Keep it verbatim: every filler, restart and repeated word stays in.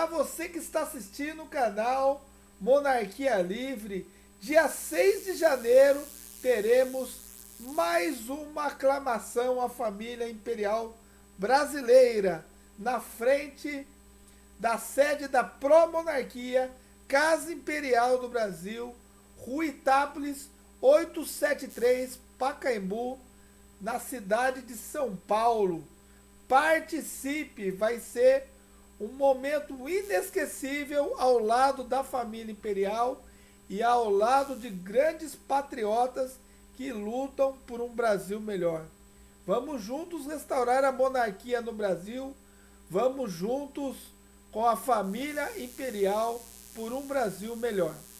Olá, você que está assistindo o canal Monarquia Livre. Dia seis de janeiro teremos mais uma aclamação à família imperial brasileira na frente da sede da Pró-Monarquia, Casa Imperial do Brasil, Rua Itápolis oitocentos e setenta e três, Pacaembu, na cidade de São Paulo. Participe, vai ser um momento inesquecível ao lado da família imperial e ao lado de grandes patriotas que lutam por um Brasil melhor. Vamos juntos restaurar a monarquia no Brasil, vamos juntos com a família imperial por um Brasil melhor.